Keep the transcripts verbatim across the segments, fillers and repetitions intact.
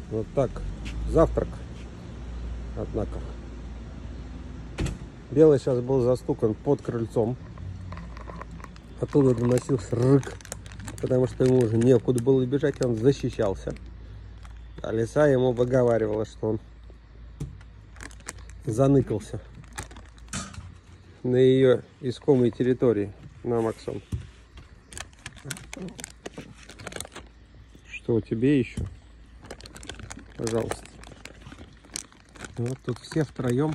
Вот так. Завтрак. Однако. Белый сейчас был застукан под крыльцом. Оттуда доносился рык, потому что ему уже некуда было бежать, он защищался. А лиса ему выговаривала, что он заныкался на ее искомой территории, на Максон. Что тебе еще? Пожалуйста. Вот тут все втроем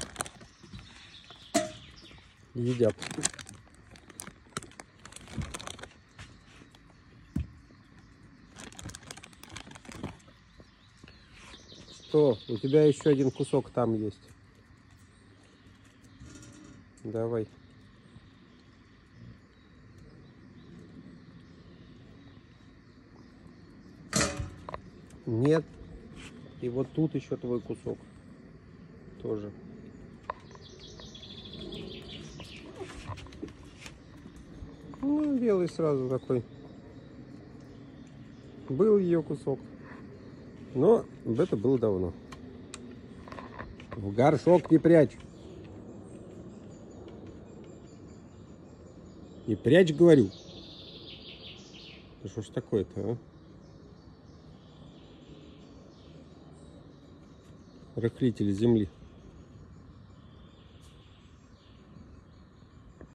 едят. Что? У тебя еще один кусок там есть. Давай. Нет. И вот тут еще твой кусок. Тоже. Ну, белый сразу такой. Был ее кусок. Но это было давно. В горшок не прячь. Не прячь, говорю. Да что ж такое-то, а? Рыхлитель земли.